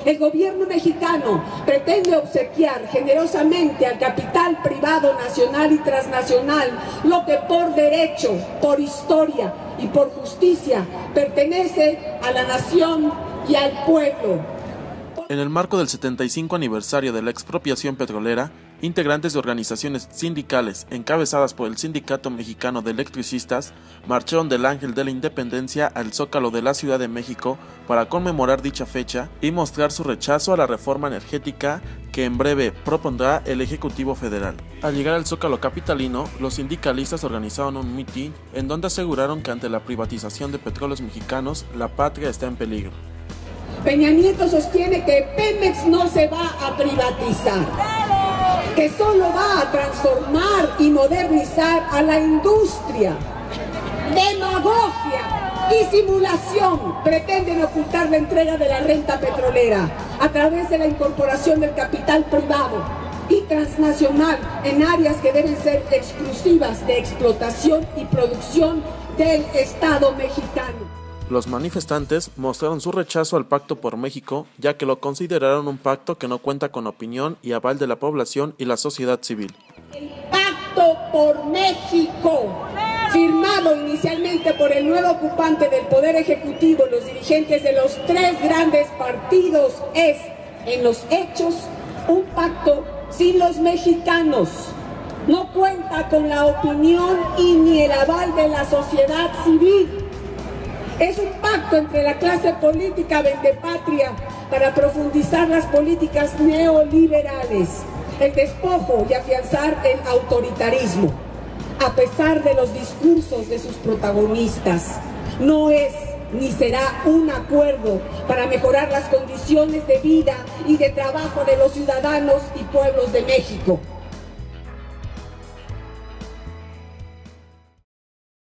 El gobierno mexicano pretende obsequiar generosamente al capital privado nacional y transnacional lo que por derecho, por historia y por justicia pertenece a la nación y al pueblo. En el marco del 75 aniversario de la expropiación petrolera, integrantes de organizaciones sindicales encabezadas por el Sindicato Mexicano de Electricistas marcharon del Ángel de la Independencia al Zócalo de la Ciudad de México para conmemorar dicha fecha y mostrar su rechazo a la reforma energética que en breve propondrá el Ejecutivo Federal. Al llegar al Zócalo capitalino, los sindicalistas organizaron un mitin en donde aseguraron que ante la privatización de petróleos mexicanos, la patria está en peligro. Peña Nieto sostiene que Pemex no se va a privatizar, que solo va a transformar y modernizar a la industria. Demagogia y simulación pretenden ocultar la entrega de la renta petrolera a través de la incorporación del capital privado y transnacional en áreas que deben ser exclusivas de explotación y producción del Estado mexicano. Los manifestantes mostraron su rechazo al Pacto por México, ya que lo consideraron un pacto que no cuenta con opinión y aval de la población y la sociedad civil. El Pacto por México, firmado inicialmente por el nuevo ocupante del Poder Ejecutivo, los dirigentes de los tres grandes partidos, es, en los hechos, un pacto sin los mexicanos. No cuenta con la opinión y ni el aval de la sociedad civil. Es un pacto entre la clase política vendepatria para profundizar las políticas neoliberales, el despojo y afianzar el autoritarismo. A pesar de los discursos de sus protagonistas, no es ni será un acuerdo para mejorar las condiciones de vida y de trabajo de los ciudadanos y pueblos de México.